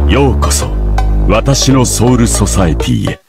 ようこそ私のソウルソサエティへ。